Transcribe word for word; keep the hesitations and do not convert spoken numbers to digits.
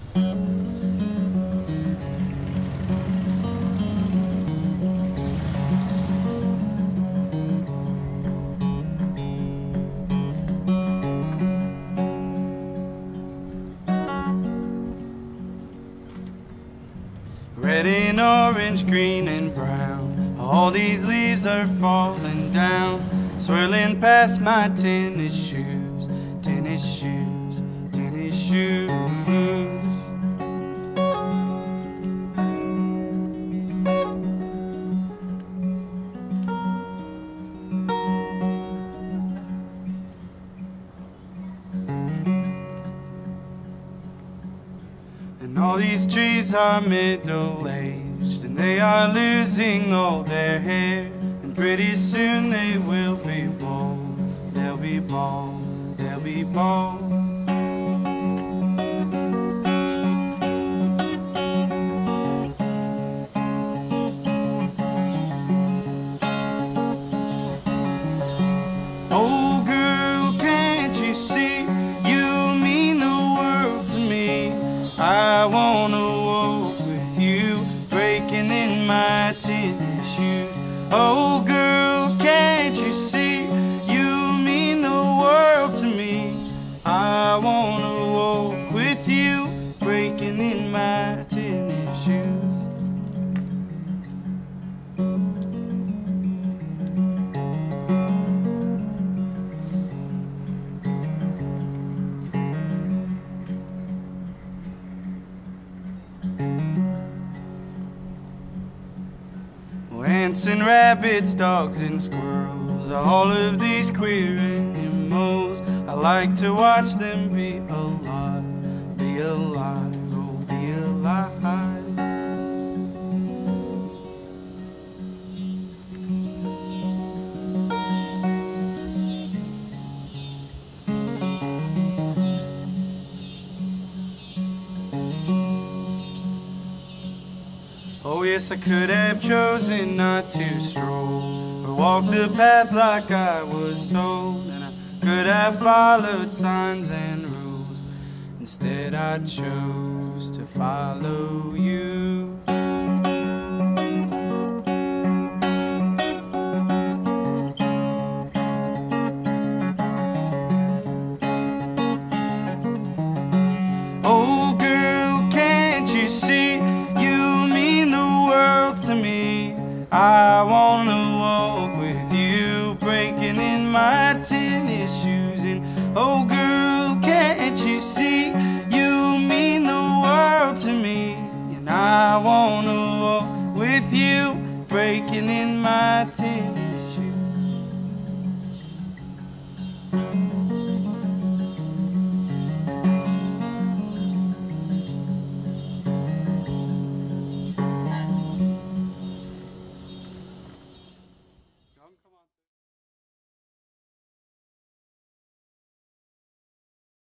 Red and orange, green and brown, all these leaves are falling down, swirling past my tennis shoes, tennis shoes, tennis shoes. And all these trees are middle-aged, and they are losing all their hair, and pretty soon they will be bald, they'll be bald, they'll be bald. Oh girl, can't you see, you mean the world to me. I wanna walk with you, breaking in my tennis shoes. Oh girl, can't you see, you mean the world to me. I wanna walk with you, breaking in my tennis shoes. Ants and rabbits, dogs and squirrels, all of these queer animals, I like to watch them be alive, be alive, oh be alive. Oh yes, I could have chosen not to stroll or walk the path like I was told, and I could have followed signs and rules. Instead I chose to follow you. Oh girl, can't you see, to me. I wanna walk with you, breaking in my tennis shoes. And oh girl, can't you see, you mean the world to me. And I wanna walk with you, breaking in my tennis